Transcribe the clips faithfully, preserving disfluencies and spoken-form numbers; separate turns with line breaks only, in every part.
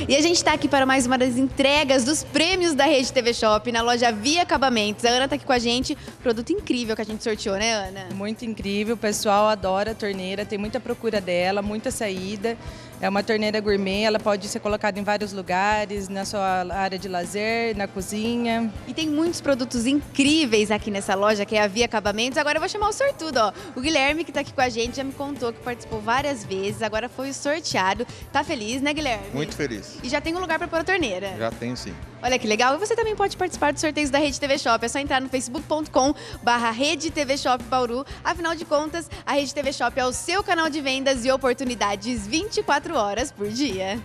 E a gente tá aqui para mais uma das entregas dos prêmios da Rede T V Shop na loja Via Acabamentos. A Ana tá aqui com a gente, produto incrível que a gente sorteou, né, Ana?
Muito incrível, o pessoal adora a torneira, tem muita procura dela, muita saída. É uma torneira gourmet, ela pode ser colocada em vários lugares, na sua área de lazer, na cozinha.
E tem muitos produtos incríveis aqui nessa loja, que é a Via Acabamentos. Agora eu vou chamar o sortudo, ó. O Guilherme, que tá aqui com a gente, já me contou que participou várias vezes, agora foi o sorteado. Tá feliz, né, Guilherme?
Muito feliz.
E já tem um lugar para pôr a torneira?
Já tenho, sim.
Olha que legal. E você também pode participar dos sorteios da Rede T V Shop. É só entrar no facebook ponto com barra Rede T V Shop Bauru. Afinal de contas, a Rede T V Shop é o seu canal de vendas e oportunidades vinte e quatro horas por dia.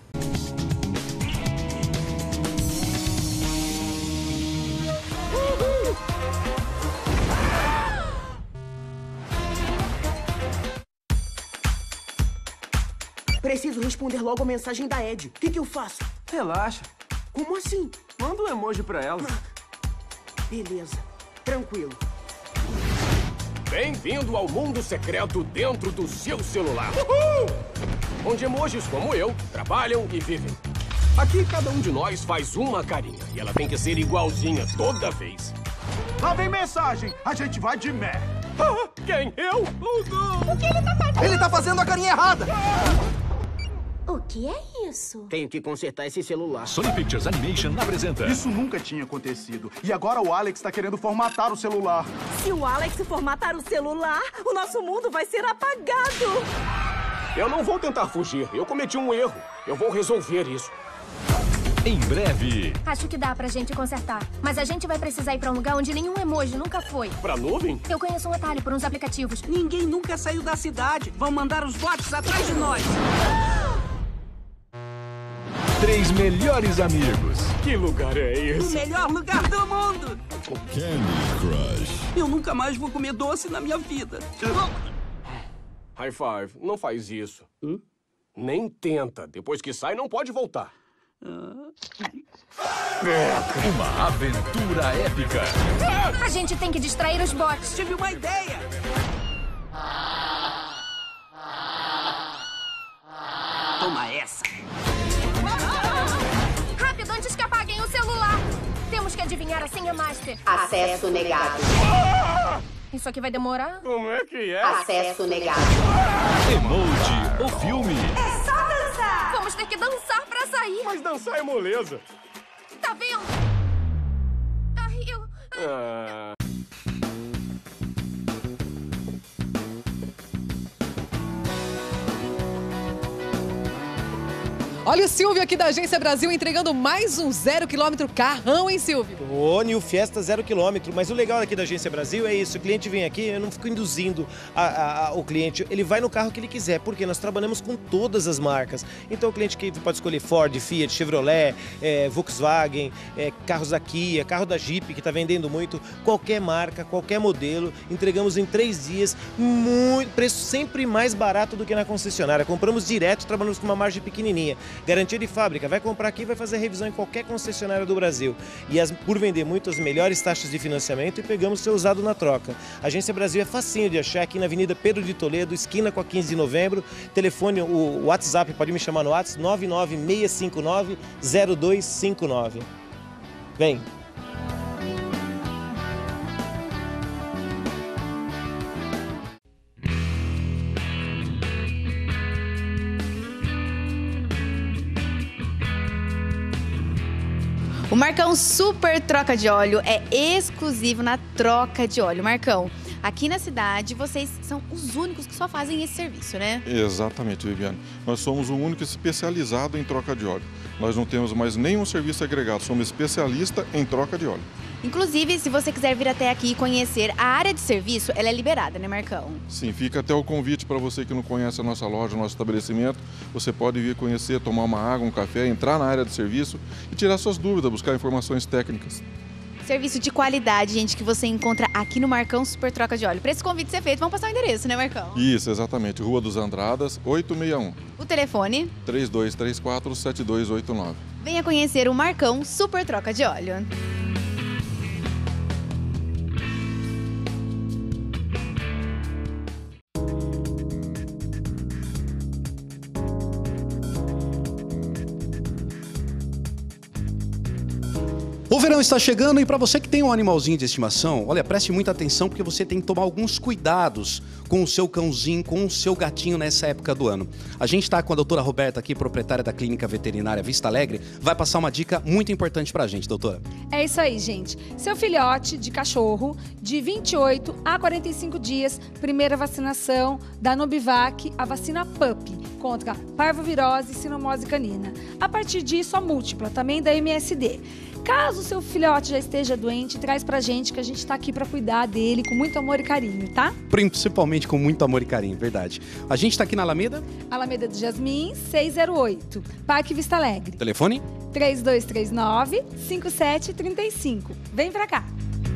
Preciso responder logo a mensagem da Ed. O que, que eu faço?
Relaxa.
Como assim?
Manda um emoji pra ela.
Beleza. Tranquilo.
Bem-vindo ao mundo secreto dentro do seu celular. Uhul! Onde emojis como eu trabalham e vivem. Aqui cada um de nós faz uma carinha e ela tem que ser igualzinha toda vez.
Lá vem mensagem. A gente vai de Mac.
Ah, quem? Eu? Oh, não.
O que ele tá fazendo?
Ele tá fazendo a carinha errada.
O que é isso?
Tenho que consertar esse celular.
Sony Pictures Animation apresenta.
Isso nunca tinha acontecido. E agora o Alex tá querendo formatar o celular.
Se o Alex formatar o celular, o nosso mundo vai ser apagado.
Eu não vou tentar fugir. Eu cometi um erro. Eu vou resolver isso.
Em breve.
Acho que dá pra gente consertar. Mas a gente vai precisar ir pra um lugar onde nenhum emoji nunca foi.
Pra nuvem?
Eu conheço um atalho por uns aplicativos.
Ninguém nunca saiu da cidade. Vão mandar os bots atrás de nós.
Três melhores amigos.
Que lugar é
O
esse?
melhor lugar do mundo.
Candy Crush.
Eu nunca mais vou comer doce na minha vida.
High five, não faz isso. Hum? Nem tenta. Depois que sai, não pode voltar.
Uma aventura épica.
A gente tem que distrair os bots.
Tive uma ideia. Toma essa.
Rápido, antes que apaguem o celular. Temos que adivinhar a senha master.
Acesso negado.
Isso aqui vai demorar?
Como é que é?
Acesso negado.
Emoji, o filme.
É só dançar. Vamos ter que dançar pra sair.
Mas dançar é moleza.
Tá vendo? Ai, eu...
Ah...
Olha o Silvio aqui da Agência Brasil entregando mais um zero quilômetro carrão, hein, Silvio?
Ô, New Fiesta zero quilômetro. Mas o legal aqui da Agência Brasil é isso. O cliente vem aqui, eu não fico induzindo a, a, a, o cliente. Ele vai no carro que ele quiser, porque nós trabalhamos com todas as marcas. Então o cliente que pode escolher Ford, Fiat, Chevrolet, é, Volkswagen, é, carros da Kia, carro da Jeep, que está vendendo muito. Qualquer marca, qualquer modelo. Entregamos em três dias, muito, preço sempre mais barato do que na concessionária. Compramos direto, trabalhamos com uma margem pequenininha. Garantia de fábrica, vai comprar aqui e vai fazer revisão em qualquer concessionária do Brasil. E as, por vender muito, as melhores taxas de financiamento e pegamos seu usado na troca. A Agência Brasil é facinho de achar aqui na Avenida Pedro de Toledo, esquina com a quinze de novembro. Telefone, o WhatsApp, pode me chamar no WhatsApp, nove nove seis cinco nove zero dois cinco nove. Vem!
O Marcão Super Troca de Óleo é exclusivo na troca de óleo. Marcão, aqui na cidade vocês são os únicos que só fazem esse serviço, né?
Exatamente, Viviane. Nós somos o único especializado em troca de óleo. Nós não temos mais nenhum serviço agregado, somos especialistas em troca de óleo.
Inclusive, se você quiser vir até aqui e conhecer a área de serviço, ela é liberada, né, Marcão?
Sim, fica até o convite para você que não conhece a nossa loja, o nosso estabelecimento. Você pode vir conhecer, tomar uma água, um café, entrar na área de serviço e tirar suas dúvidas, buscar informações técnicas.
Serviço de qualidade, gente, que você encontra aqui no Marcão Super Troca de Óleo. Para esse convite ser feito, vamos passar o endereço, né, Marcão?
Isso, exatamente. Rua dos Andradas, oitocentos e sessenta e um.
O telefone?
três dois três quatro, sete dois oito nove.
Venha conhecer o Marcão Super Troca de Óleo.
O verão está chegando e para você que tem um animalzinho de estimação, olha, preste muita atenção porque você tem que tomar alguns cuidados com o seu cãozinho, com o seu gatinho nessa época do ano. A gente está com a doutora Roberta aqui, proprietária da Clínica Veterinária Vista Alegre, vai passar uma dica muito importante para a gente, doutora.
É isso aí, gente. Seu filhote de cachorro, de vinte e oito a quarenta e cinco dias, primeira vacinação da Nubivac, a vacina P U P, contra parvovirose e sinomose canina. A partir disso, a múltipla, também da M S D. Caso o seu filhote já esteja doente, traz pra gente que a gente tá aqui pra cuidar dele com muito amor e carinho, tá?
Principalmente com muito amor e carinho, verdade. A gente tá aqui na Alameda?
Alameda do Jasmim, seiscentos e oito, Parque Vista Alegre.
Telefone?
três dois três nove, cinco sete três cinco. Vem pra cá.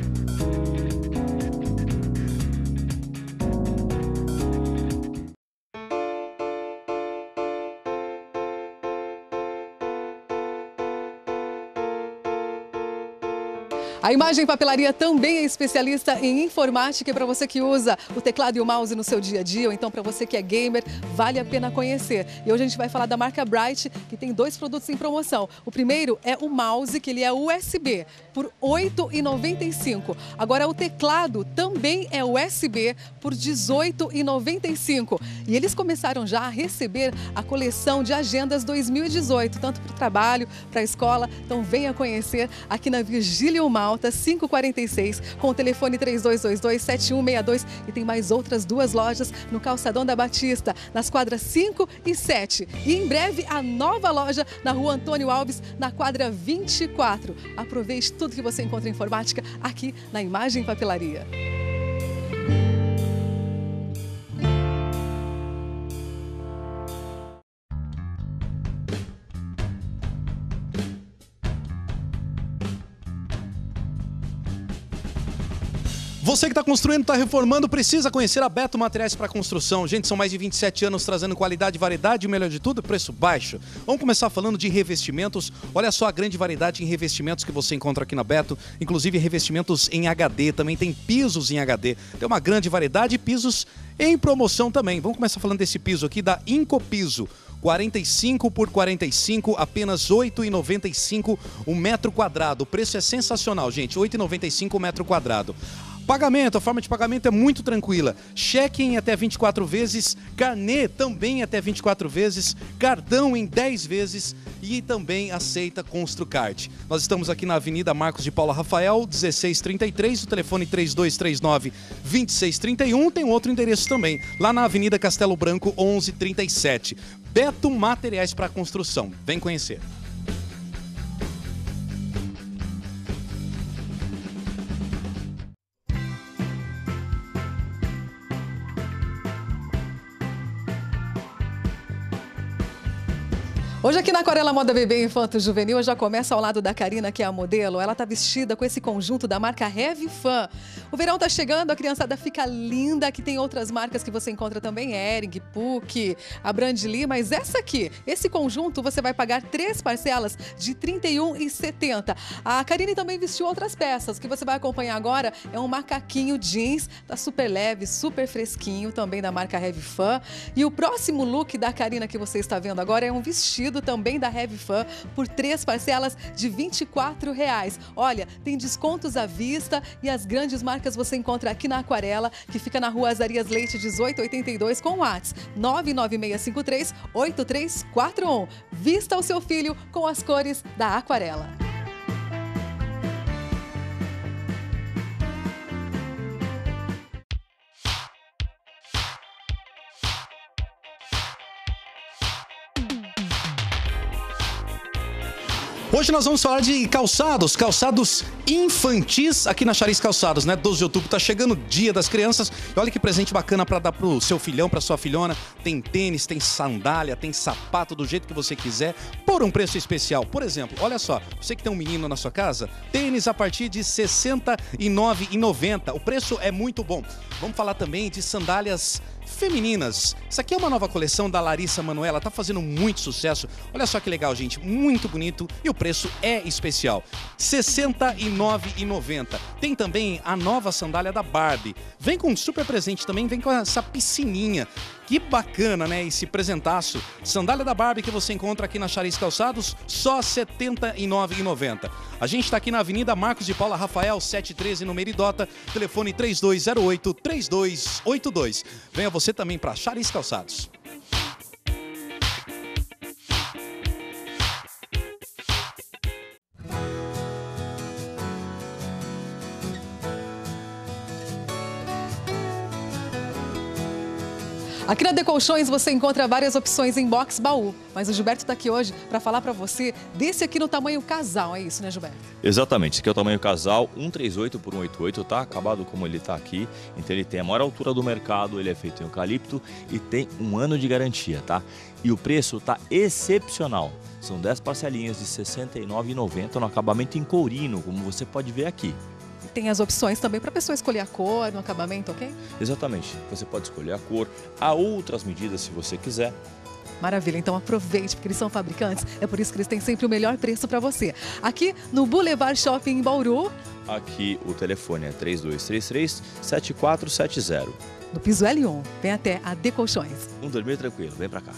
A Imagem Papelaria também é especialista em informática, e para você que usa o teclado e o mouse no seu dia a dia, ou então para você que é gamer, vale a pena conhecer. E hoje a gente vai falar da marca Bright, que tem dois produtos em promoção. O primeiro é o mouse, que ele é U S B, por oito reais e noventa e cinco centavos. Agora o teclado também é U S B por dezoito reais e noventa e cinco centavos. E eles começaram já a receber a coleção de agendas dois mil e dezoito, tanto para o trabalho, para a escola. Então venha conhecer aqui na Virgílio Malta, quinhentos e quarenta e seis, com o telefone três dois dois dois, sete um seis dois, e tem mais outras duas lojas no Calçadão da Batista, nas quadras cinco e sete. E em breve a nova loja na Rua Antônio Alves, na quadra vinte e quatro. Aproveite tudo que você encontra em informática aqui na Imagem Papelaria.
Você que está construindo, está reformando, precisa conhecer a Beto Materiais para Construção. Gente, são mais de vinte e sete anos trazendo qualidade, variedade e o melhor de tudo, preço baixo. Vamos começar falando de revestimentos. Olha só a grande variedade em revestimentos que você encontra aqui na Beto, inclusive revestimentos em H D, também tem pisos em H D. Tem uma grande variedade e pisos em promoção também. Vamos começar falando desse piso aqui da Incopiso. quarenta e cinco por quarenta e cinco, apenas oito reais e noventa e cinco centavos um metro quadrado. O preço é sensacional, gente, oito reais e noventa e cinco centavos um metro quadrado. Pagamento, a forma de pagamento é muito tranquila. Cheque em até vinte e quatro vezes, carnê também até vinte e quatro vezes, cartão em dez vezes e também aceita Construcard. Nós estamos aqui na Avenida Marcos de Paula Rafael, dezesseis trinta e três, o telefone três dois três nove, vinte e seis trinta e um, tem outro endereço também, lá na Avenida Castelo Branco, onze trinta e sete. Beto Materiais para Construção, vem conhecer.
Hoje aqui na Aquarela Moda Bebê Infanto Juvenil, eu já começo ao lado da Karina, que é a modelo. Ela tá vestida com esse conjunto da marca Heavy Fan. O verão tá chegando, a criançada fica linda. Aqui tem outras marcas que você encontra também, Hering, Puck, a Brandly, mas essa aqui, esse conjunto, você vai pagar três parcelas de trinta e um reais e setenta centavos. A Karine também vestiu outras peças, que você vai acompanhar agora. É um macaquinho jeans, tá super leve, super fresquinho, também da marca Heavy Fan. E o próximo look da Karina que você está vendo agora é um vestido também da Heavy Fan por três parcelas de vinte e quatro reais. Olha, tem descontos à vista e as grandes marcas você encontra aqui na Aquarela, que fica na Rua Azarias Leite dezoito oitenta e dois, com o WhatsApp nove nove seis cinco três, oito três quatro um. Vista o seu filho com as cores da Aquarela.
Hoje nós vamos falar de calçados, calçados infantis aqui na Charis Calçados, né? doze de outubro, tá chegando o Dia das Crianças. E olha que presente bacana para dar pro seu filhão, pra sua filhona. Tem tênis, tem sandália, tem sapato do jeito que você quiser, por um preço especial. Por exemplo, olha só, você que tem um menino na sua casa, tênis a partir de sessenta e nove reais e noventa centavos. O preço é muito bom. Vamos falar também de sandálias femininas. Isso aqui é uma nova coleção da Larissa Manoela, tá fazendo muito sucesso. Olha só que legal, gente, muito bonito e o preço preço é especial. sessenta e nove reais e noventa centavos. Tem também a nova sandália da Barbie. Vem com um super presente também, vem com essa piscininha. Que bacana, né? Esse presentaço. Sandália da Barbie que você encontra aqui na Charis Calçados, só setenta e nove reais e noventa centavos. A gente está aqui na Avenida Marcos de Paula Rafael, setecentos e treze, no Meridota. Telefone três dois zero oito, três dois oito dois. Venha você também para Charis Calçados.
Aqui na Decolchões você encontra várias opções em box baú, mas o Gilberto está aqui hoje para falar para você desse aqui no tamanho casal, é isso, né, Gilberto?
Exatamente, esse aqui é o tamanho casal, cento e trinta e oito por cento e oitenta e oito, tá? Acabado como ele está aqui, então ele tem a maior altura do mercado, ele é feito em eucalipto e tem um ano de garantia, tá? E o preço está excepcional, são dez parcelinhas de sessenta e nove reais e noventa centavos no acabamento em courino, como você pode ver aqui.
Tem as opções também para a pessoa escolher a cor no acabamento, ok?
Exatamente, você pode escolher a cor, há outras medidas se você quiser.
Maravilha, então aproveite, porque eles são fabricantes, é por isso que eles têm sempre o melhor preço para você. Aqui no Boulevard Shopping em Bauru.
Aqui o telefone é três dois três três, sete quatro sete zero.
No piso L um, vem até a Decolchões.
Um dormir tranquilo, vem para cá.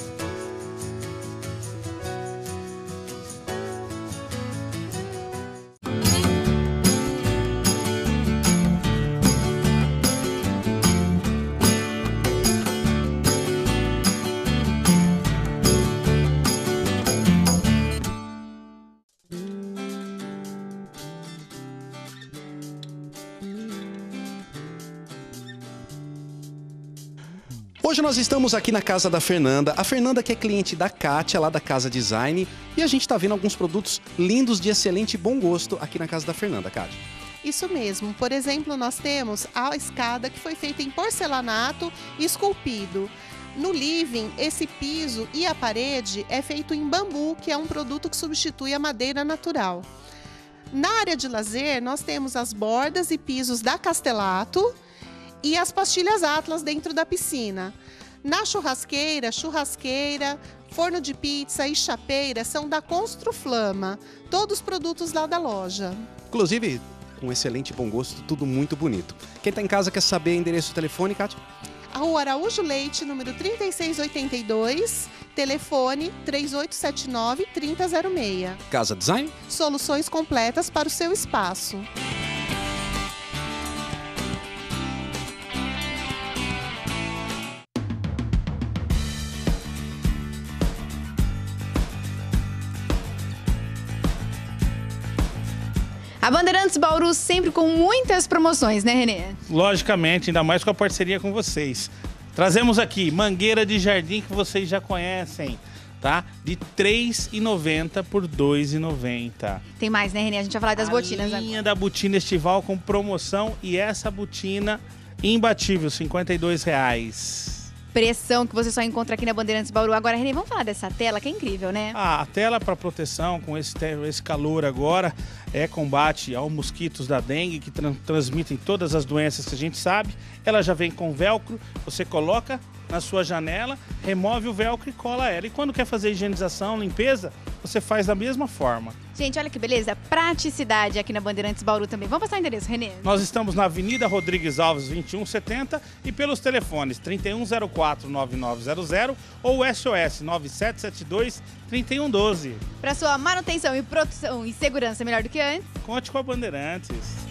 Hoje nós estamos aqui na casa da Fernanda. A Fernanda que é cliente da Kátia, lá da Casa Design. E a gente está vendo alguns produtos lindos de excelente e bom gosto aqui na casa da Fernanda, Kátia.
Isso mesmo. Por exemplo, nós temos a escada que foi feita em porcelanato e esculpido. No living, esse piso e a parede é feito em bambu, que é um produto que substitui a madeira natural. Na área de lazer, nós temos as bordas e pisos da Castelato e as pastilhas Atlas dentro da piscina. Na churrasqueira, churrasqueira, forno de pizza e chapeira são da Construflama. Todos os produtos lá da loja.
Inclusive, com excelente bom gosto, tudo muito bonito. Quem está em casa quer saber endereço e telefone, Kátia?
A Rua Araújo Leite, número trinta e seis oitenta e dois, telefone três oito sete nove, três zero zero seis.
Casa Design?
Soluções completas para o seu espaço.
A Bandeirantes Bauru sempre com muitas promoções, né, Renê?
Logicamente, ainda mais com a parceria com vocês. Trazemos aqui mangueira de jardim que vocês já conhecem, tá? De três reais e noventa centavos por dois reais e noventa centavos.
Tem mais, né, Renê? A gente vai falar das
a
botinas.
A linha
agora.
da botina estival com promoção e essa botina imbatível, cinquenta e dois reais.
Pressão que você só encontra aqui na Bandeirantes Bauru. Agora, Renê, vamos falar dessa tela que é incrível, né?
Ah, a tela para proteção com esse, esse calor agora é combate aos mosquitos da dengue que tran transmitem todas as doenças que a gente sabe. Ela já vem com velcro, você coloca na sua janela, remove o velcro e cola ela. E quando quer fazer higienização, limpeza, você faz da mesma forma.
Gente, olha que beleza, praticidade aqui na Bandeirantes Bauru também. Vamos passar o endereço, Renê?
Nós estamos na Avenida Rodrigues Alves, vinte e um setenta e pelos telefones trinta e um zero quatro, nove nove zero zero ou S O S nove sete sete dois, três um um dois.
Para sua manutenção e proteção e segurança melhor do que antes,
conte com a Bandeirantes.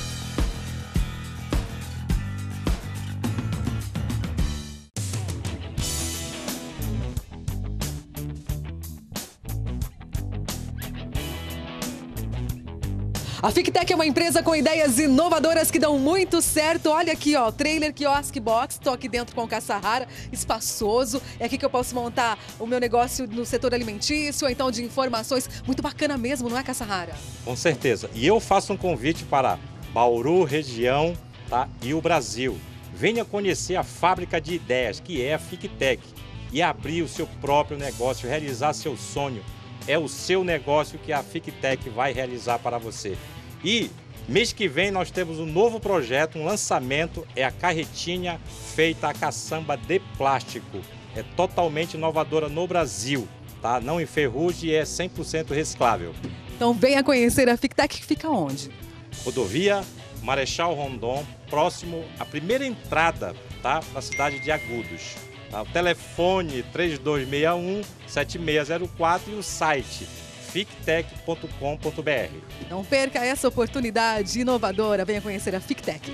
A Fictec é uma empresa com ideias inovadoras que dão muito certo. Olha aqui, ó, trailer quiosque box, tô aqui dentro com o Caçahara, espaçoso. É aqui que eu posso montar o meu negócio no setor alimentício, ou então de informações. Muito bacana mesmo, não é, Caçahara?
Com certeza. E eu faço um convite para Bauru, região, tá? E o Brasil. Venha conhecer a fábrica de ideias, que é a Fictec, e abrir o seu próprio negócio, realizar seu sonho. É o seu negócio que a Fictec vai realizar para você. E mês que vem nós temos um novo projeto, um lançamento, é a carretinha feita a caçamba de plástico. É totalmente inovadora no Brasil. tá? Não enferruja e é cem por cento reciclável.
Então venha conhecer a Fictec, que fica onde?
Rodovia Marechal Rondon, próximo à primeira entrada, tá? Na cidade de Agudos. Tá? O telefone três dois seis um, sete seis zero quatro e o site fictec ponto com ponto br.
Não perca essa oportunidade inovadora. Venha conhecer a Fictec.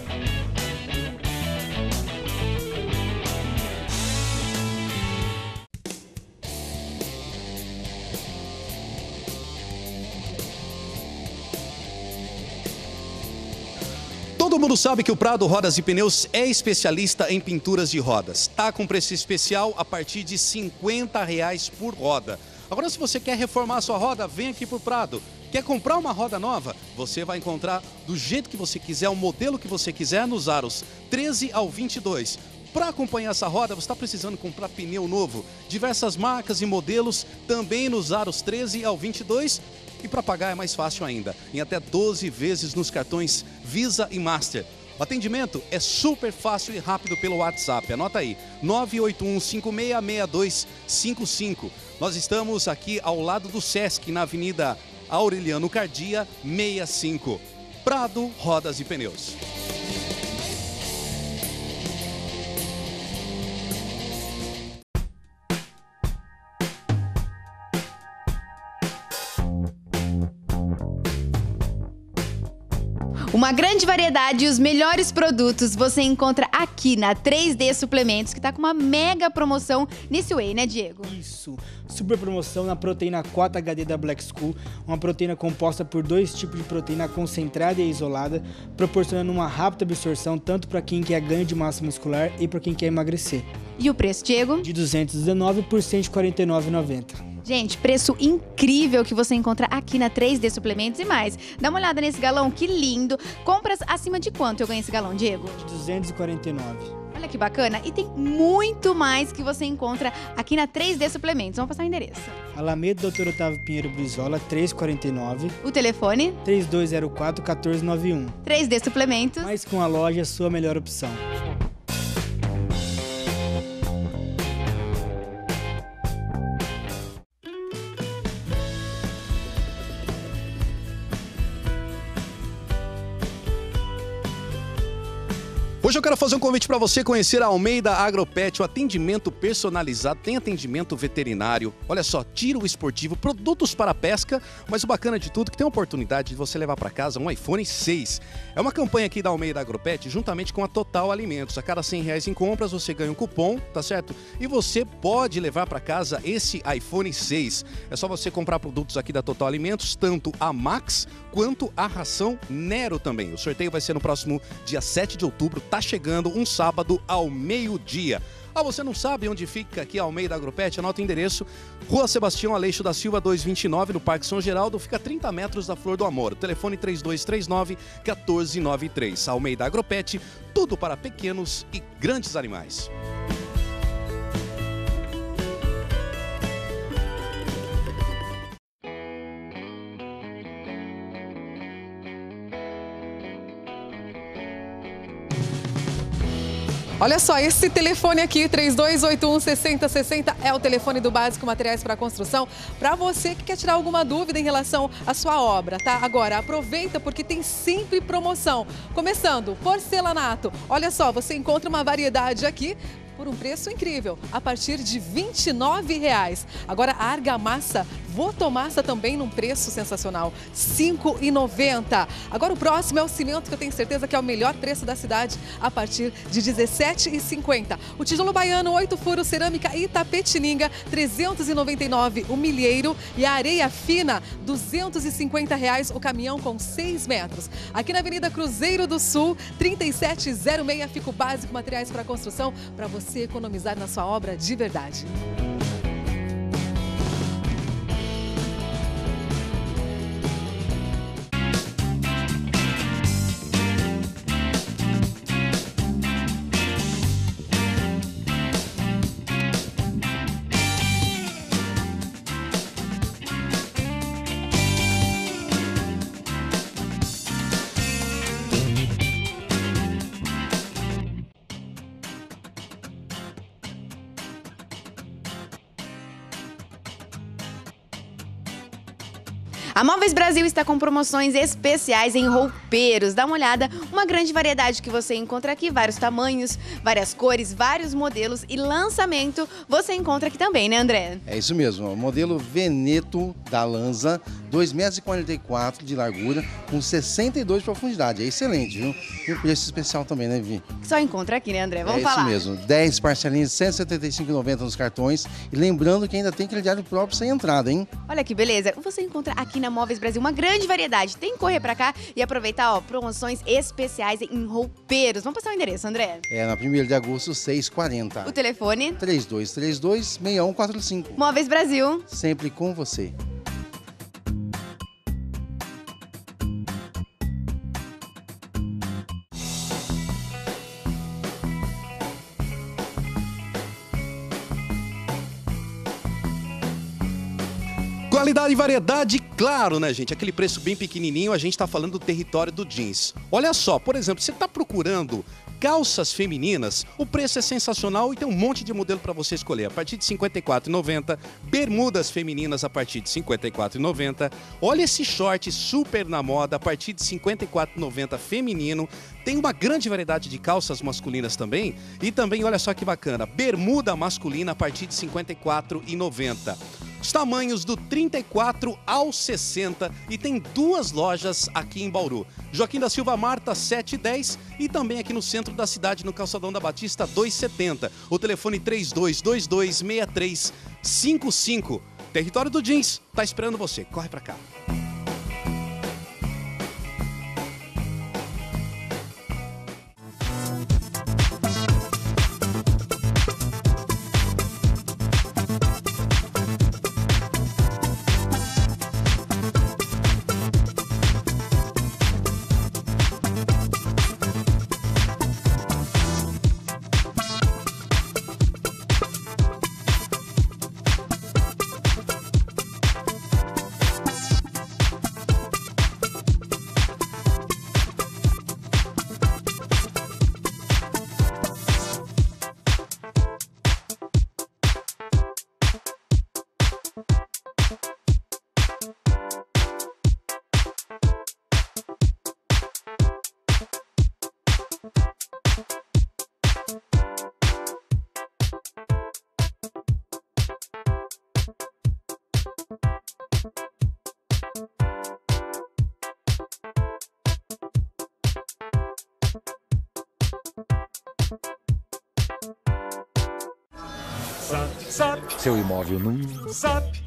Todo mundo sabe que o Prado Rodas e Pneus é especialista em pinturas de rodas. Tá com preço especial a partir de cinquenta reais por roda. Agora, se você quer reformar a sua roda, vem aqui pro Prado. Quer comprar uma roda nova? Você vai encontrar do jeito que você quiser, o modelo que você quiser, nos aros treze ao vinte e dois. Para acompanhar essa roda, você está precisando comprar pneu novo. Diversas marcas e modelos também nos aros treze ao vinte e dois. E para pagar é mais fácil ainda, em até doze vezes nos cartões Visa e Master. O atendimento é super fácil e rápido pelo WhatsApp. Anota aí, nove oito um cinco seis seis dois cinco cinco. Nós estamos aqui ao lado do Sesc, na Avenida Aureliano Cardia, sessenta e cinco. Prado Rodas e Pneus.
Uma grande variedade e os melhores produtos você encontra aqui na três D Suplementos, que está com uma mega promoção nesse Whey, né, Diego?
Isso, super promoção na proteína quatro H D da Black School, uma proteína composta por dois tipos de proteína concentrada e isolada, proporcionando uma rápida absorção tanto para quem quer ganho de massa muscular e para quem quer emagrecer.
E o preço, Diego?
De duzentos e dezenove por cento de quarenta e nove reais e noventa centavos.
Gente, preço incrível que você encontra aqui na três D Suplementos e mais. Dá uma olhada nesse galão, que lindo. Compras acima de quanto eu ganhei esse galão, Diego?
De duzentos e quarenta e nove reais.
Olha que bacana. E tem muito mais que você encontra aqui na três D Suplementos. Vamos passar o endereço.
Alameda doutor Otávio Pinheiro Brizola, trezentos e quarenta e nove.
O telefone?
três dois zero quatro, um quatro nove um.
três D Suplementos.
Mais com a loja, sua melhor opção.
Hoje eu quero fazer um convite para você conhecer a Almeida Agropet, o atendimento personalizado, tem atendimento veterinário, olha só, tiro esportivo, produtos para pesca, mas o bacana de tudo é que tem a oportunidade de você levar para casa um iPhone seis. É uma campanha aqui da Almeida Agropet, juntamente com a Total Alimentos. A cada cem reais em compras você ganha um cupom, tá certo? E você pode levar para casa esse iPhone seis. É só você comprar produtos aqui da Total Alimentos, tanto a Max quanto a ração Nero também. O sorteio vai ser no próximo dia sete de outubro, tá chegando um sábado ao meio-dia. Ah, você não sabe onde fica aqui a Almeida Agropet? Anota o endereço, Rua Sebastião Aleixo da Silva duzentos e vinte e nove, no Parque São Geraldo, fica a trinta metros da Flor do Amor. Telefone três dois três nove, um quatro nove três. Almeida Agropet, tudo para pequenos e grandes animais.
Olha só, esse telefone aqui, três dois oito um, seis zero seis zero, é o telefone do Básico Materiais para Construção, para você que quer tirar alguma dúvida em relação à sua obra, tá? Agora, aproveita porque tem sempre promoção. Começando, porcelanato. Olha só, você encontra uma variedade aqui por um preço incrível, a partir de vinte e nove reais. Agora, a argamassa, Votomassa também num preço sensacional, cinco reais e noventa centavos. Agora, o próximo é o cimento, que eu tenho certeza que é o melhor preço da cidade, a partir de dezessete reais e cinquenta centavos. O tijolo baiano, oito furos, cerâmica Itapetininga, trezentos e noventa e nove reais o milheiro. E a areia fina, duzentos e cinquenta reais o caminhão com seis metros. Aqui na Avenida Cruzeiro do Sul, trinta e sete zero seis, fica o Básico Materiais para Construção, para você você economizar na sua obra de verdade.
A Móveis Brasil está com promoções especiais em roupeiros. Dá uma olhada, uma grande variedade que você encontra aqui, vários tamanhos, várias cores, vários modelos e lançamento você encontra aqui também, né, André?
É isso mesmo, o modelo Veneto da Lanza, dois metros e quarenta e quatro de largura, com sessenta e dois de profundidade. É excelente, viu? E um preço especial também, né, Vi?
Só encontra aqui, né, André? Vamos
é
falar.
É isso mesmo, dez parcelinhas de cento e setenta e cinco reais e noventa centavos nos cartões. E lembrando que ainda tem crediário próprio sem entrada, hein?
Olha que beleza. Você encontra aqui na Móveis Brasil uma grande variedade. Tem que correr pra cá e aproveitar, ó, promoções especiais em roupeiros. Vamos passar o endereço, André?
É, na primeiro de agosto, seiscentos e quarenta.
O telefone?
três dois três dois, seis um quatro cinco.
Móveis Brasil.
Sempre com você.
Qualidade e variedade, claro, né, gente? Aquele preço bem pequenininho, a gente tá falando do território do jeans. Olha só, por exemplo, você tá procurando calças femininas, o preço é sensacional e tem um monte de modelo para você escolher. A partir de cinquenta e quatro reais e noventa centavos, bermudas femininas a partir de cinquenta e quatro reais e noventa centavos. Olha esse short super na moda a partir de cinquenta e quatro reais e noventa centavos feminino. Tem uma grande variedade de calças masculinas também. E também, olha só que bacana, bermuda masculina a partir de cinquenta e quatro reais e noventa centavos. Os tamanhos do trinta e quatro ao sessenta e tem duas lojas aqui em Bauru. Joaquim da Silva Marta setecentos e dez e também aqui no centro da cidade, no Calçadão da Batista duzentos e setenta. O telefone três dois dois dois, seis três cinco cinco. Território do Jeans tá esperando você. Corre pra cá.
Seu imóvel num Zap.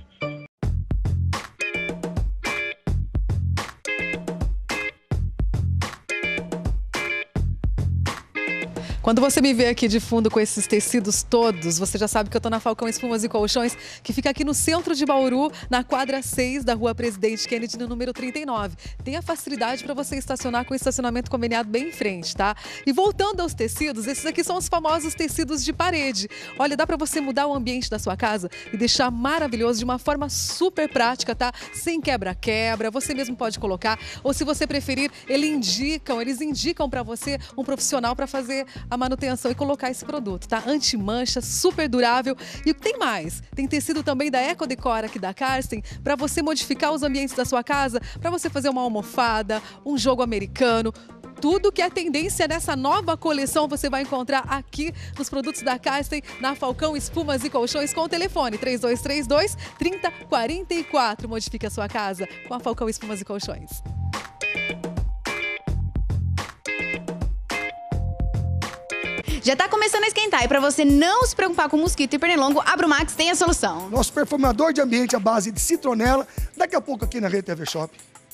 Quando você me vê aqui de fundo com esses tecidos todos, você já sabe que eu estou na Falcão Espumas e Colchões, que fica aqui no centro de Bauru, na quadra seis da Rua Presidente Kennedy, no número trinta e nove. Tem a facilidade para você estacionar com estacionamento conveniado bem em frente, tá? E voltando aos tecidos, esses aqui são os famosos tecidos de parede. Olha, dá para você mudar o ambiente da sua casa e deixar maravilhoso de uma forma super prática, tá? Sem quebra-quebra, você mesmo pode colocar. Ou se você preferir, eles indicam, eles indicam para você um profissional para fazer a manutenção e colocar esse produto, tá? Anti-mancha, super durável. E o que tem mais? Tem tecido também da Ecodecor aqui da Karsten para você modificar os ambientes da sua casa, para você fazer uma almofada, um jogo americano. Tudo que é tendência nessa nova coleção você vai encontrar aqui nos produtos da Karsten, na Falcão Espumas e Colchões, com o telefone três dois três dois, três zero quatro quatro. Modifique a sua casa com a Falcão Espumas e Colchões.
Já tá começando a esquentar e para você não se preocupar com mosquito e pernilongo, a Brumax tem a solução.
Nosso perfumador de ambiente à base de citronela, daqui a pouco aqui na Rede T V Shop.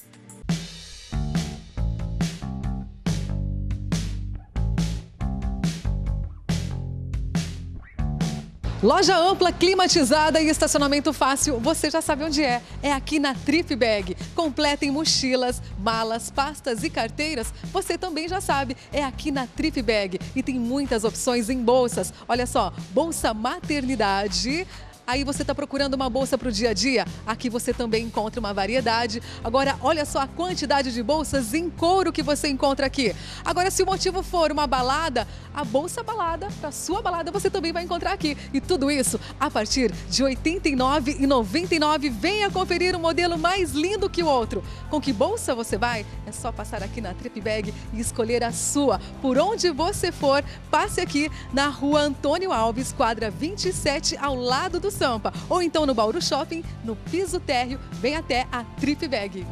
Loja ampla, climatizada e estacionamento fácil, você já sabe onde é. É aqui na Trip Bag. Completa em mochilas, malas, pastas e carteiras, você também já sabe. É aqui na Trip Bag. E tem muitas opções em bolsas. Olha só, bolsa maternidade Aí você está procurando uma bolsa para o dia a dia? Aqui você também encontra uma variedade. Agora, olha só a quantidade de bolsas em couro que você encontra aqui. Agora, se o motivo for uma balada, a bolsa balada, para sua balada, você também vai encontrar aqui. E tudo isso a partir de oitenta e nove reais e noventa e nove centavos. Venha conferir um modelo mais lindo que o outro. Com que bolsa você vai? É só passar aqui na Trip Bag e escolher a sua. Por onde você for, passe aqui na rua Antônio Alves, quadra vinte e sete, ao lado do Sampa. Ou então no Bauru Shopping, no piso térreo, vem até a Trip Bag.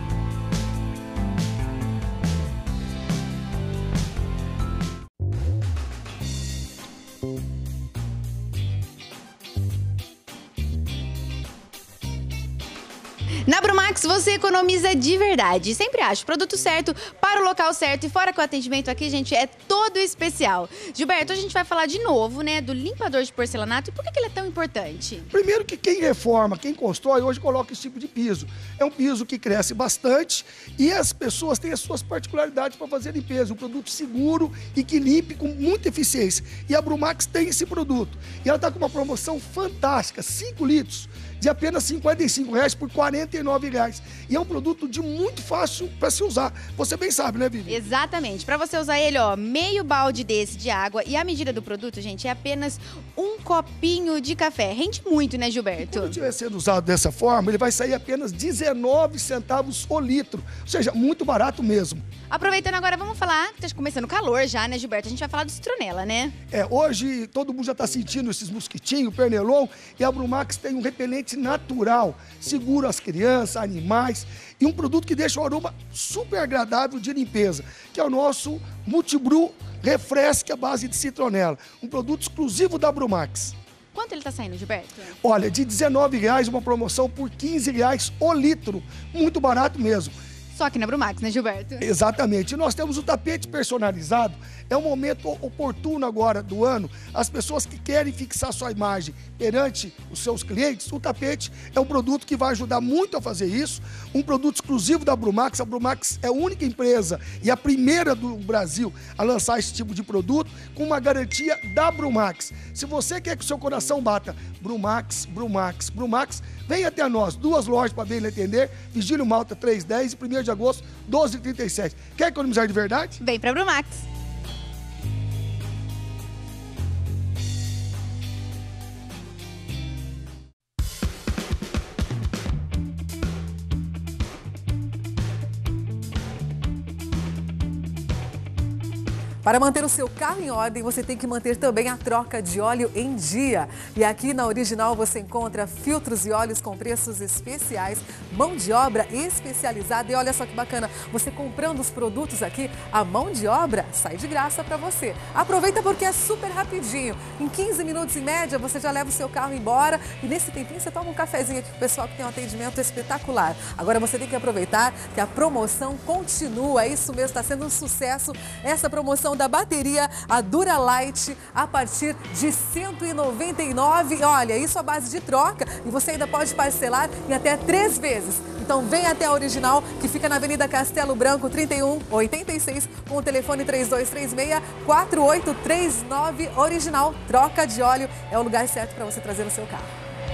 Na Brumax você economiza de verdade. Sempre acha o produto certo, para o local certo. E fora que o atendimento aqui, gente, é todo especial. Gilberto, a gente vai falar de novo, né, do limpador de porcelanato. E por que que ele é tão importante?
Primeiro que quem reforma, quem constrói, hoje coloca esse tipo de piso. É um piso que cresce bastante e as pessoas têm as suas particularidades para fazer a limpeza. Um produto seguro e que limpe com muita eficiência. E a Brumax tem esse produto. E ela está com uma promoção fantástica, cinco litros. De apenas cinquenta e cinco reais por quarenta e nove reais. E é um produto de muito fácil para se usar. Você bem sabe, né, Vivi?
Exatamente. Para você usar ele, ó, meio balde desse de água. E a medida do produto, gente, é apenas um copinho de café. Rende muito, né, Gilberto?
Quando estiver sendo usado dessa forma, ele vai sair apenas dezenove centavos o litro. Ou seja, muito barato mesmo.
Aproveitando agora, vamos falar, que tá começando o calor já, né, Gilberto? A gente vai falar do citronela, né?
É, hoje todo mundo já tá sentindo esses mosquitinhos, pernilon, e a Brumax tem um repelente natural, seguro às crianças, animais, e um produto que deixa um aroma super agradável de limpeza, que é o nosso Multibru Refresque à base de citronela, um produto exclusivo da Brumax.
Quanto ele tá saindo, Gilberto?
Olha, de dezenove reais, uma promoção por quinze reais o litro, muito barato mesmo.
Só aqui na Brumax, né, Gilberto?
Exatamente. E nós temos o tapete personalizado. É um momento oportuno agora do ano. As pessoas que querem fixar sua imagem perante os seus clientes, o tapete é um produto que vai ajudar muito a fazer isso. Um produto exclusivo da Brumax. A Brumax é a única empresa e a primeira do Brasil a lançar esse tipo de produto com uma garantia da Brumax. Se você quer que o seu coração bata Brumax, Brumax, Brumax, vem até nós. Duas lojas para bem lhe atender. Vigílio Malta três dez e primeiro de agosto, doze e trinta e sete. Quer economizar de verdade?
Vem pra Brumax.
Para manter o seu carro em ordem, você tem que manter também a troca de óleo em dia. E aqui na Original você encontra filtros e óleos com preços especiais, mão de obra especializada. E olha só que bacana, você comprando os produtos aqui, a mão de obra sai de graça para você. Aproveita porque é super rapidinho. Em quinze minutos em média, você já leva o seu carro embora. E nesse tempinho você toma um cafezinho aqui com o pessoal que tem um atendimento espetacular. Agora você tem que aproveitar que a promoção continua. Isso mesmo, está sendo um sucesso. Essa promoção da bateria, a Duralight, a partir de cento e noventa e nove reais. Olha, isso à base de troca e você ainda pode parcelar em até três vezes. Então vem até a Original, que fica na Avenida Castelo Branco, trinta e um oitenta e seis, com o telefone três dois três seis, quatro oito três nove. Original, troca de óleo é o lugar certo para você trazer no seu carro.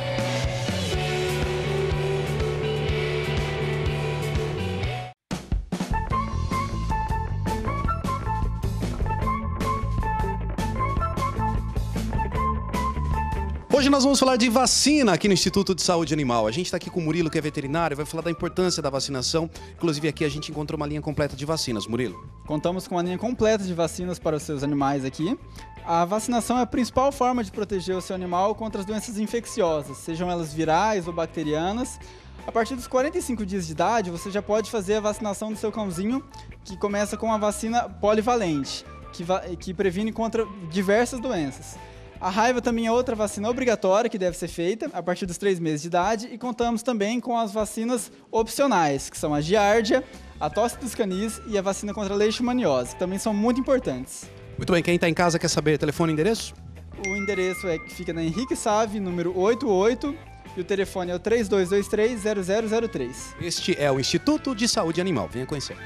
Hoje nós vamos falar de vacina aqui no Instituto de Saúde Animal. A gente está aqui com o Murilo, que é veterinário, vai falar da importância da vacinação. Inclusive aqui a gente encontrou uma linha completa de vacinas. Murilo.
Contamos com uma linha completa de vacinas para os seus animais aqui. A vacinação é a principal forma de proteger o seu animal contra as doenças infecciosas, sejam elas virais ou bacterianas. A partir dos quarenta e cinco dias de idade, você já pode fazer a vacinação do seu cãozinho, que começa com a vacina polivalente, que, va- que previne contra diversas doenças. A raiva também é outra vacina obrigatória que deve ser feita a partir dos três meses de idade, e contamos também com as vacinas opcionais, que são a giardia, a tosse dos canis e a vacina contra a leishmaniose, que também são muito importantes.
Muito bem, quem está em casa quer saber telefone e endereço?
O endereço é que fica na Henrique Save, número oitenta e oito, e o telefone é o três dois dois três, zero zero zero três.
Este é o Instituto de Saúde Animal. Venha conhecer.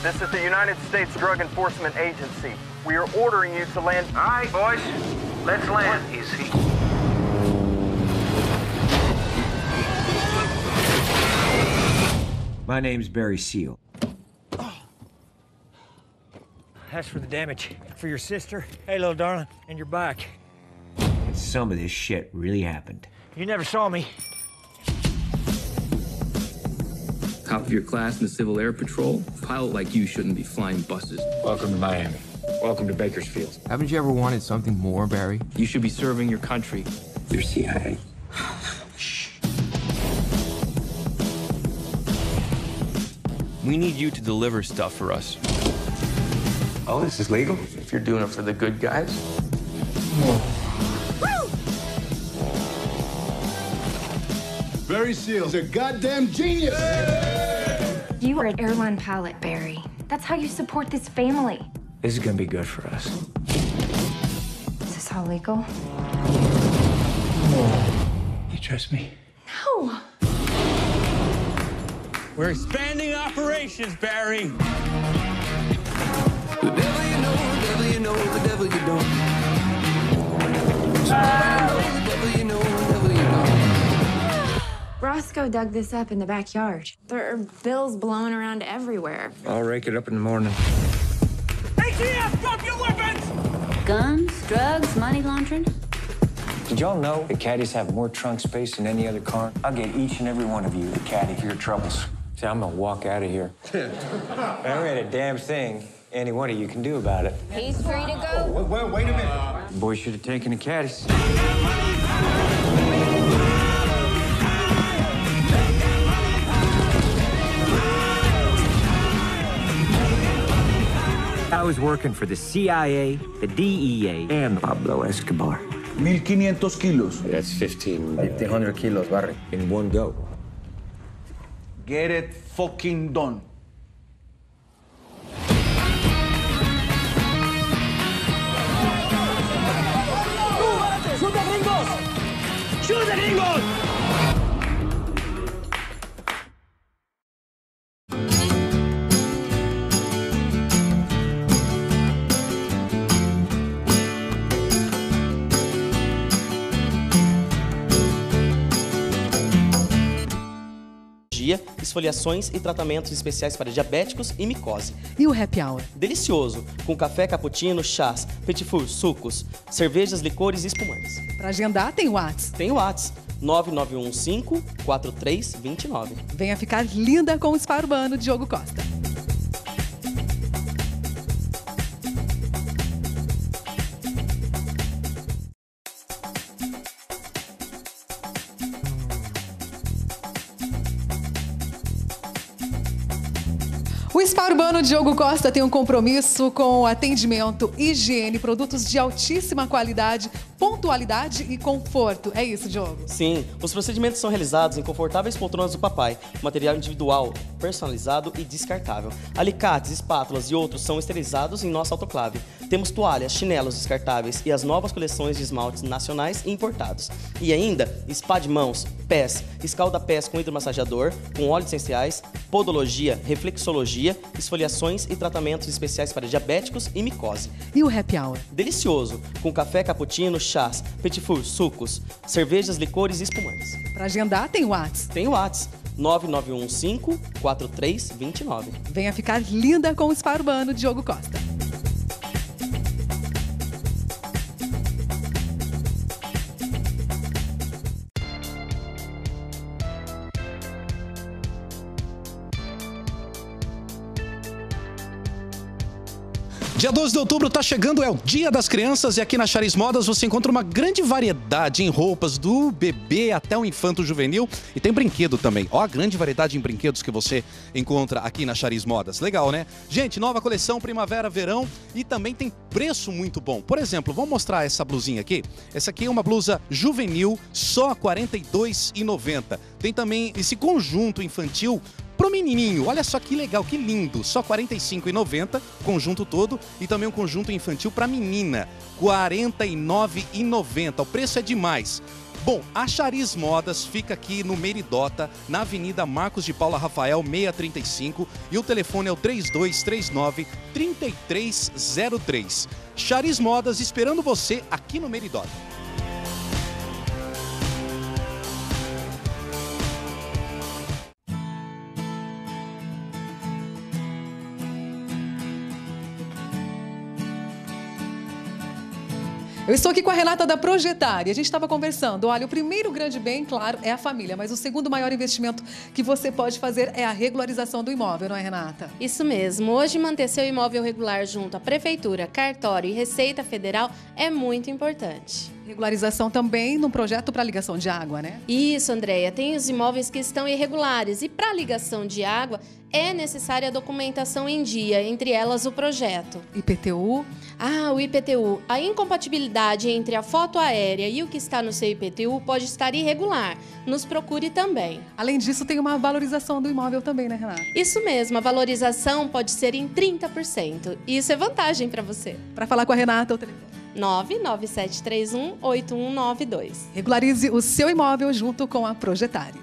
This is the United States Drug Enforcement Agency. We are ordering you to land...
All right, boys. Let's land. Is he...
My name's Barry Seal.
That's for the damage. For your sister, hey, little darling, and your back.
And some of this shit really happened.
You never saw me.
Top of your class in the Civil Air Patrol. A pilot like you shouldn't be flying buses.
Welcome to Miami. Welcome to Bakersfield.
Haven't you ever wanted something more, Barry? You should be serving your country.
You're C I A.
We need you to deliver stuff for us.
Oh, this is legal?
If you're doing it for the good guys.
Barry Seal is a goddamn genius.
You are an airline pilot, Barry. That's how you support this family.
This is gonna be good for us.
Is this all legal?
You trust me?
No.
We're expanding operations, Barry.
The devil you know, the devil you know, the devil you don't.
Ah.
The devil you know, the devil you don't.
Roscoe dug this up in the backyard. There are bills blowing around everywhere.
I'll rake it up in the morning.
A T F, drop your weapons!
Guns, drugs, money laundering.
Did y'all know that caddies have more trunk space than any other car? I'll get each and every one of you a caddy for your troubles. See, I'm gonna walk out of here. There ain't a damn thing any one of you can do about it.
He's free to go.
Oh, wait, wait, wait a minute.
The boy should have taken the caddies. I was working for the C I A, the D E A, and Pablo Escobar.
mil quinientos kilos.
That's fifteen. fifteen hundred kilos, Barry, in one go.
Get it fucking done.
¡Shoot the gringos! ¡Shoot the gringos!
Esfoliações e tratamentos especiais para diabéticos e micose.
E o happy hour?
Delicioso, com café, cappuccino, chás, petit four, sucos, cervejas, licores e espumantes.
Para agendar, tem o WhatsApp.
Tem o WhatsApp, nove nove um cinco, quatro três dois nove.
Venha ficar linda com o spa urbano Diogo Costa. O Spa Urbano Diogo Costa tem um compromisso com atendimento, higiene, produtos de altíssima qualidade, pontualidade e conforto. É isso, Diogo?
Sim, os procedimentos são realizados em confortáveis poltronas do papai, material individual, personalizado e descartável. Alicates, espátulas e outros são esterilizados em nossa autoclave. Temos toalhas, chinelos descartáveis e as novas coleções de esmaltes nacionais e importados. E ainda, spa de mãos, pés, escalda-pés com hidromassageador, com óleos essenciais, podologia, reflexologia, esfoliações e tratamentos especiais para diabéticos e micose.
E o happy hour?
Delicioso, com café, cappuccino, chás, petit four, sucos, cervejas, licores e espumantes.
Para agendar, tem o WhatsApp.
Tem o WhatsApp, nove nove um cinco, quatro três dois nove.
Venha ficar linda com o Spa Urbano Diogo Costa.
Dia doze de outubro está chegando, é o Dia das Crianças, e aqui na Charis Modas você encontra uma grande variedade em roupas, do bebê até o infanto juvenil, e tem brinquedo também. Ó, a grande variedade em brinquedos que você encontra aqui na Charis Modas. Legal, né? Gente, nova coleção primavera, verão, e também tem preço muito bom. Por exemplo, vamos mostrar essa blusinha aqui. Essa aqui é uma blusa juvenil, só quarenta e dois reais e noventa centavos. Tem também esse conjunto infantil Pro menininho, olha só que legal, que lindo, só quarenta e cinco reais e noventa centavos, conjunto todo, e também um conjunto infantil para menina, quarenta e nove reais e noventa centavos. O preço é demais. Bom, a Chariz Modas fica aqui no Meridota, na Avenida Marcos de Paula Rafael, seiscentos e trinta e cinco, e o telefone é o três dois três nove, três três zero três. Chariz Modas esperando você aqui no Meridota.
Eu estou aqui com a Renata da Projetar e a gente estava conversando. Olha, o primeiro grande bem, claro, é a família, mas o segundo maior investimento que você pode fazer é a regularização do imóvel, não é, Renata?
Isso mesmo. Hoje, manter seu imóvel regular junto à Prefeitura, Cartório e Receita Federal é muito importante.
Regularização também no projeto para ligação de água, né?
Isso, Andréia. Tem os imóveis que estão irregulares e para ligação de água é necessária a documentação em dia, entre elas o projeto.
I P T U?
Ah, o I P T U. A incompatibilidade entre a foto aérea e o que está no seu I P T U pode estar irregular. Nos procure também.
Além disso, tem uma valorização do imóvel também, né, Renata?
Isso mesmo. A valorização pode ser em trinta por cento. Isso é vantagem para você.
Para falar com a Renata, o telefone.
nove nove sete três um, oito um nove dois.
Regularize o seu imóvel junto com a Projetare.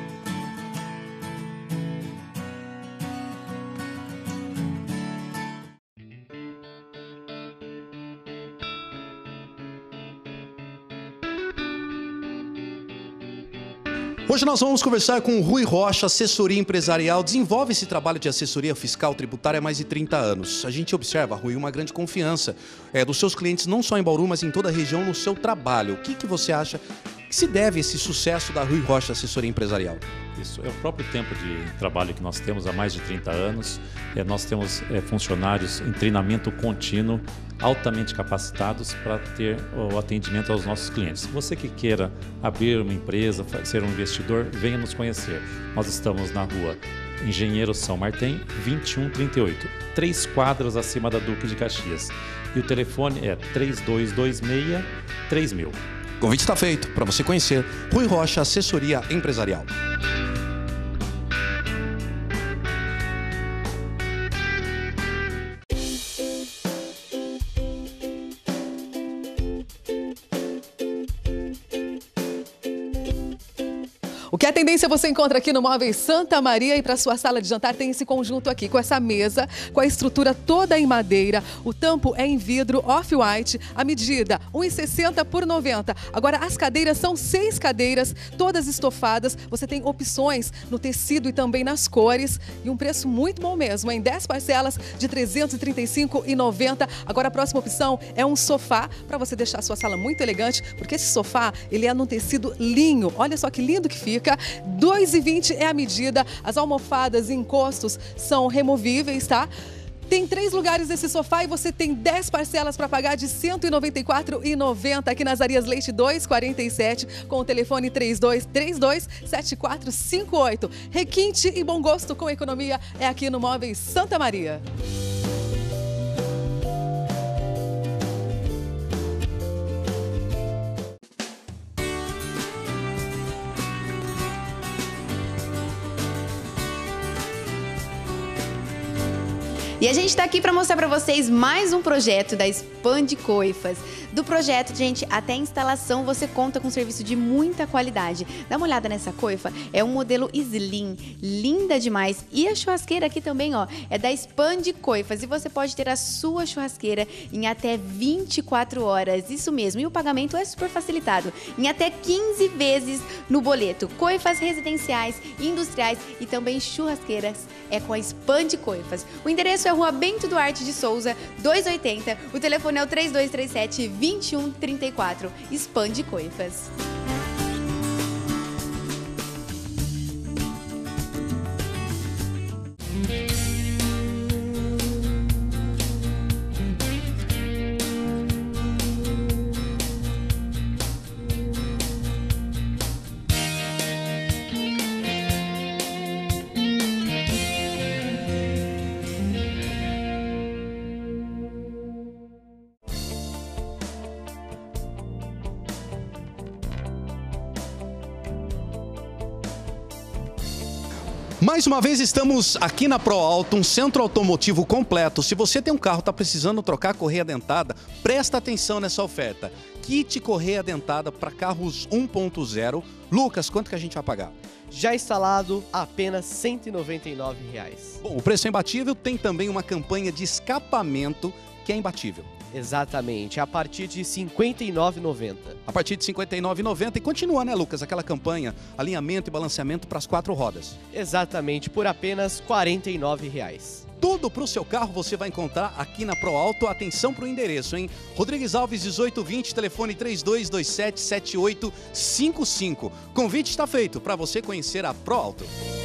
Hoje nós vamos conversar com o Rui Rocha, assessoria empresarial. Desenvolve esse trabalho de assessoria fiscal tributária há mais de trinta anos. A gente observa, Rui, uma grande confiança é, dos seus clientes, não só em Bauru, mas em toda a região, no seu trabalho. O que, que você acha que se deve esse sucesso da Rui Rocha, assessoria empresarial?
Isso é o próprio tempo de trabalho que nós temos há mais de trinta anos. É, nós temos é, funcionários em treinamento contínuo, altamente capacitados para ter o atendimento aos nossos clientes. Você que queira abrir uma empresa, ser um investidor, venha nos conhecer. Nós estamos na rua Engenheiro São Martem, vinte e um trinta e oito, três quadras acima da Duque de Caxias. E o telefone é três dois dois seis, três mil.
O convite está feito para você conhecer Rui Rocha, assessoria empresarial.
O que é tendência você encontra aqui no Móveis Santa Maria, e para sua sala de jantar tem esse conjunto aqui, com essa mesa, com a estrutura toda em madeira, o tampo é em vidro off-white, a medida um e sessenta por noventa. Agora as cadeiras são seis cadeiras, todas estofadas, você tem opções no tecido e também nas cores, e um preço muito bom mesmo, em dez parcelas de trezentos e trinta e cinco reais e noventa centavos. Agora a próxima opção é um sofá, para você deixar a sua sala muito elegante, porque esse sofá, ele é num tecido linho, olha só que lindo que fica. dois e vinte é a medida, as almofadas e encostos são removíveis, tá? Tem três lugares nesse sofá e você tem dez parcelas para pagar de cento e noventa e quatro reais e noventa centavos aqui nas Arias Leite duzentos e quarenta e sete, com o telefone três dois três dois, sete quatro cinco oito. Requinte e bom gosto com economia é aqui no Móveis Santa Maria.
E a gente está aqui para mostrar para vocês mais um projeto da Expand Coifas. Do projeto, gente, até a instalação você conta com um serviço de muita qualidade. Dá uma olhada nessa coifa, é um modelo Slim, linda demais. E a churrasqueira aqui também, ó, é da Expand Coifas e você pode ter a sua churrasqueira em até vinte e quatro horas, isso mesmo. E o pagamento é super facilitado, em até quinze vezes no boleto. Coifas residenciais, industriais e também churrasqueiras é com a Expand Coifas. O endereço é Rua Bento Duarte de Souza, duzentos e oitenta. O telefone é o três dois três sete, vinte e um trinta e quatro. Expand Coifas.
Mais uma vez estamos aqui na ProAuto, um centro automotivo completo. Se você tem um carro e está precisando trocar a correia dentada, presta atenção nessa oferta. Kit correia dentada para carros um ponto zero. Lucas, quanto que a gente vai pagar?
Já instalado, apenas cento e noventa e nove reais.
Bom, o preço é imbatível, tem também uma campanha de escapamento que é imbatível.
Exatamente, a partir de cinquenta e nove reais e noventa centavos.
A partir de cinquenta e nove reais e noventa centavos. E continua, né, Lucas, aquela campanha, alinhamento e balanceamento para as quatro rodas.
Exatamente, por apenas quarenta e nove reais.
Tudo para o seu carro você vai encontrar aqui na ProAuto. Atenção para o endereço, hein? Rodrigues Alves, dezoito vinte, telefone três dois dois sete, sete oito cinco cinco. Convite está feito para você conhecer a ProAuto.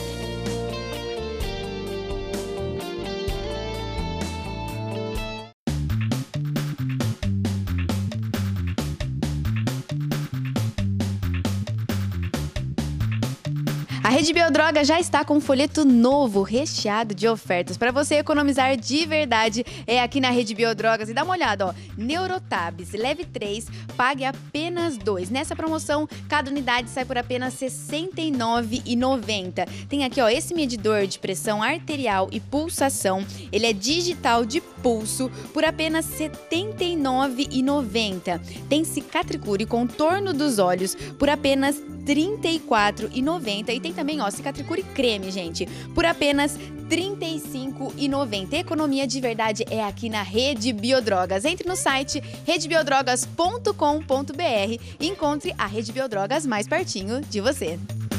A Rede Biodroga já está com um folheto novo, recheado de ofertas. Para você economizar de verdade, é aqui na Rede Biodrogas. E dá uma olhada, ó. Neurotabs, leve três, pague apenas dois. Nessa promoção, cada unidade sai por apenas sessenta e nove reais e noventa centavos. Tem aqui, ó, esse medidor de pressão arterial e pulsação. Ele é digital de pulso por apenas setenta e nove reais e noventa centavos. Tem cicatricure contorno dos olhos por apenas trinta e quatro reais e noventa centavos. E tem também, ó, cicatricure creme, gente, por apenas trinta e cinco reais e noventa centavos. Economia de verdade é aqui na Rede Biodrogas. Entre no site rede biodrogas ponto com ponto br e encontre a Rede Biodrogas mais pertinho de você.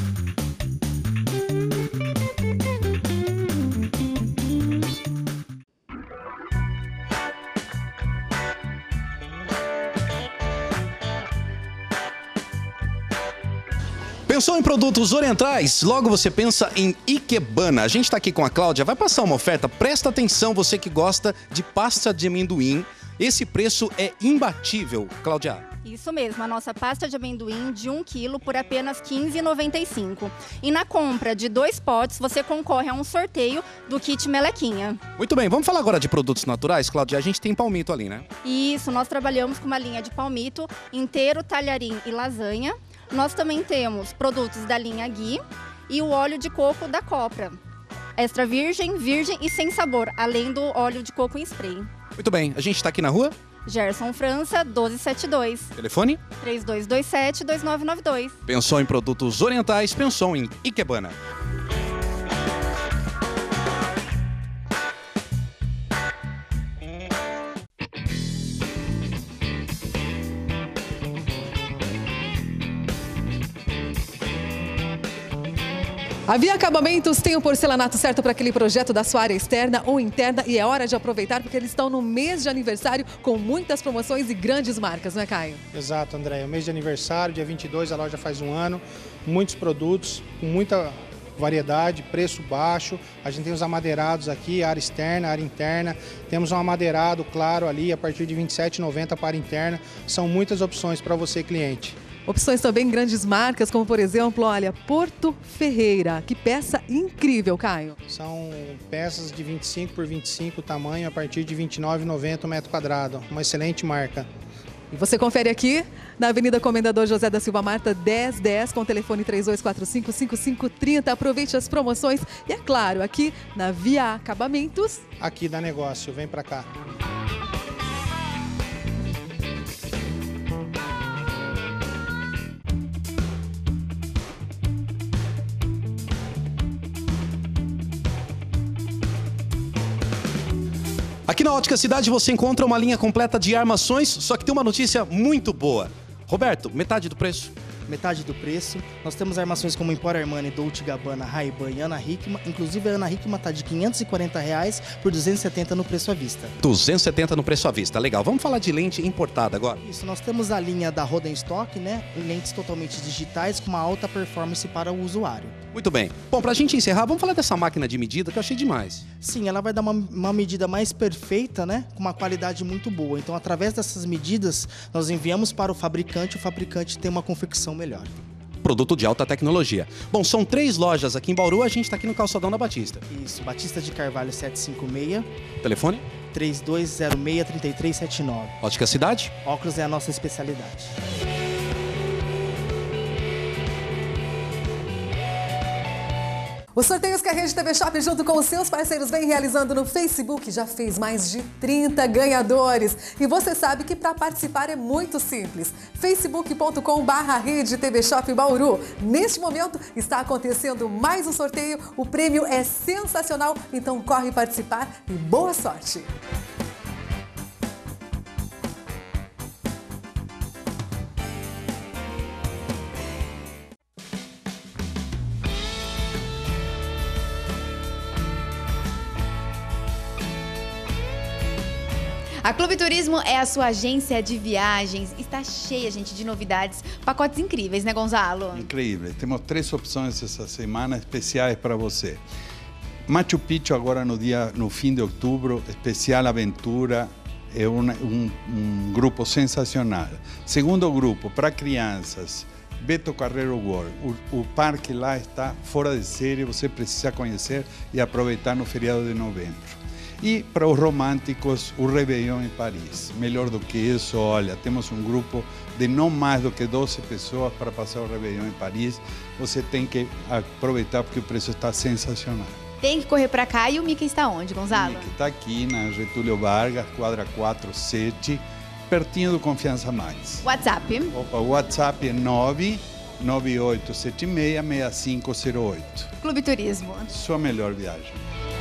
Pensou em produtos orientais? Logo você pensa em Ikebana. A gente está aqui com a Cláudia, vai passar uma oferta. Presta atenção, você que gosta de pasta de amendoim. Esse preço é imbatível, Cláudia.
Isso mesmo, a nossa pasta de amendoim de um quilo por apenas quinze reais e noventa e cinco centavos. E na compra de dois potes, você concorre a um sorteio do kit Melequinha.
Muito bem, vamos falar agora de produtos naturais, Cláudia. A gente tem palmito ali, né?
Isso, nós trabalhamos com uma linha de palmito inteiro, talharim e lasanha. Nós também temos produtos da linha Gui e o óleo de coco da Copra. Extra virgem, virgem e sem sabor, além do óleo de coco em spray.
Muito bem, a gente está aqui na rua?
Gerson França, doze setenta e dois.
Telefone?
três dois dois sete, dois nove nove dois.
Pensou em produtos orientais, pensou em Ikebana.
A Via Acabamentos tem o porcelanato certo para aquele projeto da sua área externa ou interna e é hora de aproveitar porque eles estão no mês de aniversário com muitas promoções e grandes marcas, não é, Caio?
Exato, André. O mês de aniversário, dia vinte e dois, a loja faz um ano, muitos produtos, com muita variedade, preço baixo. A gente tem os amadeirados aqui, área externa, área interna. Temos um amadeirado, claro, ali a partir de vinte e sete reais e noventa centavos para a interna. São muitas opções para você, cliente.
Opções também grandes marcas, como por exemplo, olha, Porto Ferreira. Que peça incrível, Caio.
São peças de vinte e cinco por vinte e cinco tamanho, a partir de vinte e nove reais e noventa centavos o metro quadrado. Uma excelente marca.
E você confere aqui na Avenida Comendador José da Silva Marta, dez dez, com o telefone três dois quatro cinco, cinco cinco três zero. Aproveite as promoções e, é claro, aqui na Via Acabamentos.
Aqui dá negócio, vem pra cá.
Aqui na Ótica Cidade você encontra uma linha completa de armações, só que tem uma notícia muito boa. Roberto, metade do preço?
Metade do preço. Nós temos armações como Emporio Armani, Dolce Gabbana, Ray-Ban e Ana Hickman. Inclusive a Ana Hickman está de quinhentos e quarenta reais por duzentos e setenta no preço à vista.
duzentos e setenta no preço à vista, legal. Vamos falar de lente importada agora.
Isso, nós temos a linha da Rodenstock, né? Lentes totalmente digitais com uma alta performance para o usuário.
Muito bem. Bom, pra gente encerrar, vamos falar dessa máquina de medida que eu achei demais.
Sim, ela vai dar uma, uma medida mais perfeita, né? Com uma qualidade muito boa. Então, através dessas medidas, nós enviamos para o fabricante, o fabricante tem uma confecção melhor.
Produto de alta tecnologia. Bom, são três lojas aqui em Bauru, a gente está aqui no Calçadão da Batista.
Isso, Batista de Carvalho setecentos e cinquenta e seis.
Telefone?
três dois zero seis, três três sete nove.
Ótica Cidade?
Óculos é a nossa especialidade.
Os sorteios que a Rede T V Shop, junto com os seus parceiros, vem realizando no Facebook, já fez mais de trinta ganhadores. E você sabe que para participar é muito simples. facebook ponto com barra Rede T V Shop Bauru. Neste momento está acontecendo mais um sorteio. O prêmio é sensacional, então corre participar e boa sorte!
A Clube Turismo é a sua agência de viagens. Está cheia, gente, de novidades, pacotes incríveis, né, Gonzalo?
Incrível. Temos três opções essa semana especiais para você. Machu Picchu agora no dia, no fim de outubro, especial aventura, é um, um, um grupo sensacional. Segundo grupo, para crianças, Beto Carreiro World. O, o parque lá está fora de série, você precisa conhecer e aproveitar no feriado de novembro. E para os românticos, o Réveillon em Paris. Melhor do que isso, olha, temos um grupo de não mais do que doze pessoas para passar o Réveillon em Paris. Você tem que aproveitar porque o preço está sensacional.
Tem que correr para cá. E o Mickey está onde, Gonzalo?
O Mickey está aqui na Getúlio Vargas, quadra quatro sete, pertinho do Confiança Mais.
WhatsApp?
Opa, o WhatsApp é nove nove oito sete seis seis cinco zero oito.
Clube Turismo.
Sua melhor viagem.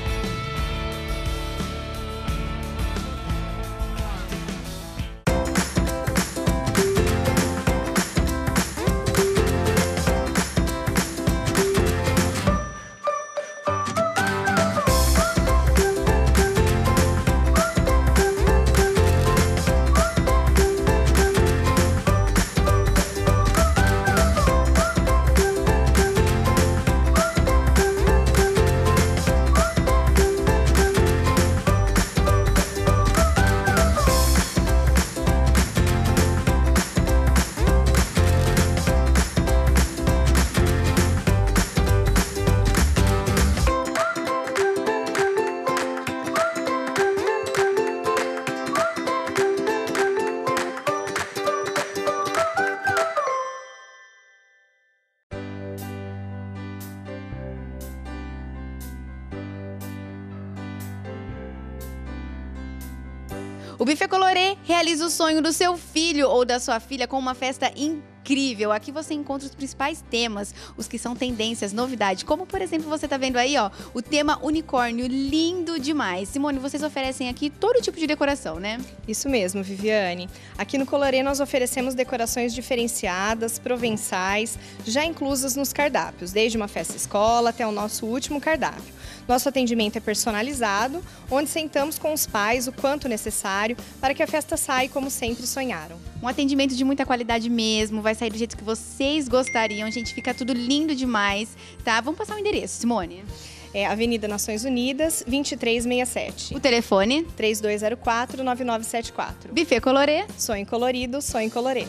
O Buffet Colorê realiza o sonho do seu filho ou da sua filha com uma festa incrível. Aqui você encontra os principais temas, os que são tendências, novidade, como por exemplo você tá vendo aí, ó, o tema unicórnio, lindo demais. Simone, vocês oferecem aqui todo tipo de decoração, né?
Isso mesmo, Viviane. Aqui no Colorê nós oferecemos decorações diferenciadas, provençais, já inclusas nos cardápios, desde uma festa escola até o nosso último cardápio. Nosso atendimento é personalizado, onde sentamos com os pais o quanto necessário para que a festa saia como sempre sonharam.
Um atendimento de muita qualidade mesmo, vai sair do jeito que vocês gostariam, gente, fica tudo lindo demais, tá? Vamos passar o endereço, Simone.
É Avenida Nações Unidas, vinte e três sessenta e sete.
O telefone?
três dois zero quatro, nove nove sete quatro.
Buffet Colorê.
Sonho colorido, sonho colorê.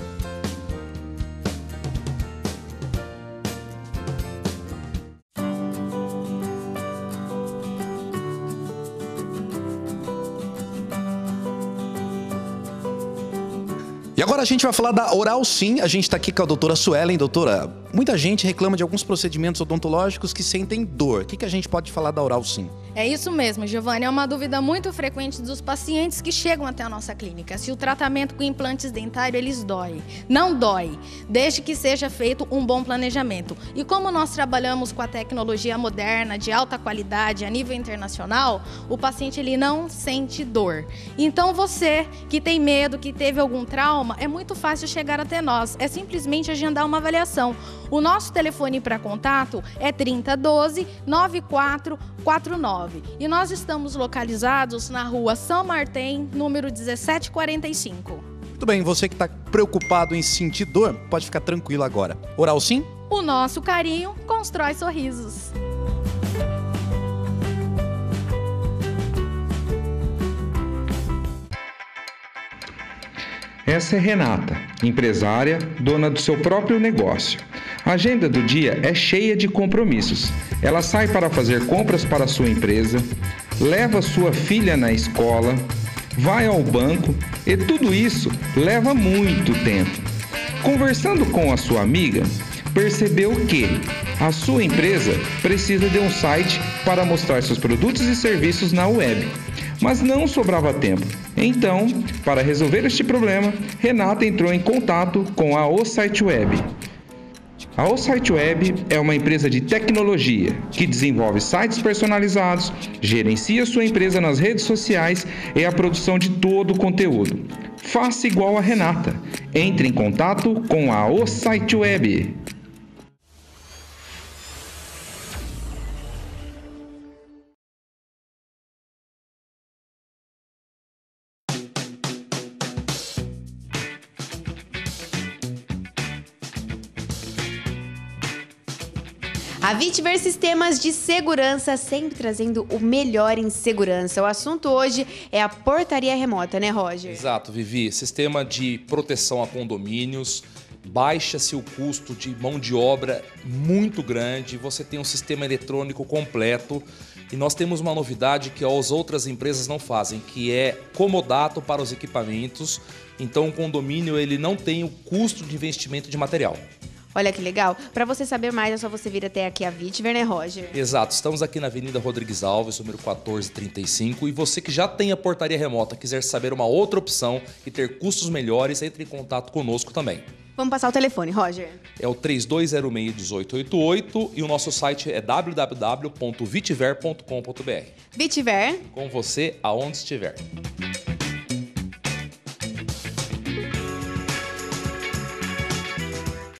E agora a gente vai falar da Oral Sim. A gente está aqui com a doutora Suelen. Doutora, muita gente reclama de alguns procedimentos odontológicos que sentem dor. O que, que a gente pode falar da Oral Sim?
É isso mesmo, Giovanni. É uma dúvida muito frequente dos pacientes que chegam até a nossa clínica. Se o tratamento com implantes dentários, eles dói. Não dói, desde que seja feito um bom planejamento. E como nós trabalhamos com a tecnologia moderna, de alta qualidade, a nível internacional, o paciente ele não sente dor. Então você que tem medo, que teve algum trauma, é muito fácil chegar até nós. É simplesmente agendar uma avaliação. O nosso telefone para contato é trinta doze, noventa e quatro quarenta e nove. E nós estamos localizados na rua São Martim, número dezessete quarenta e cinco.
Muito bem, você que está preocupado em sentir dor, pode ficar tranquilo agora. Oral Sim?
O nosso carinho constrói sorrisos.
Essa é Renata, empresária, dona do seu próprio negócio. A agenda do dia é cheia de compromissos. Ela sai para fazer compras para a sua empresa, leva sua filha na escola, vai ao banco e tudo isso leva muito tempo. Conversando com a sua amiga, percebeu que A sua empresa precisa de um site para mostrar seus produtos e serviços na web. Mas não sobrava tempo. Então, para resolver este problema, Renata entrou em contato com a O Site Web. A O Site Web é uma empresa de tecnologia que desenvolve sites personalizados, gerencia sua empresa nas redes sociais e a produção de todo o conteúdo. Faça igual a Renata. Entre em contato com a O Site Web.
A Vitver Sistemas de Segurança, sempre trazendo o melhor em segurança. O assunto hoje é a portaria remota, né, Roger?
Exato, Vivi. Sistema de proteção a condomínios. Baixa-se o custo de mão de obra muito grande. Você tem um sistema eletrônico completo. E nós temos uma novidade que as outras empresas não fazem, que é comodato para os equipamentos. Então o condomínio ele não tem o custo de investimento de material.
Olha que legal. Para você saber mais, é só você vir até aqui a Vitver, né, Roger?
Exato. Estamos aqui na Avenida Rodrigues Alves, número quatorze trinta e cinco. E você que já tem a portaria remota, quiser saber uma outra opção e ter custos melhores, entre em contato conosco também.
Vamos passar o telefone, Roger.
É o três dois zero seis, um oito oito oito e o nosso site é w w w ponto vitver ponto com ponto b r.
Vitver.
Com você, aonde estiver.